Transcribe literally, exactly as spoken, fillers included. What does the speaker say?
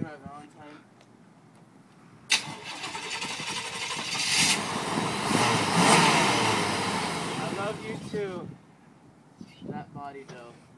my Valentine. I love you too. That body though.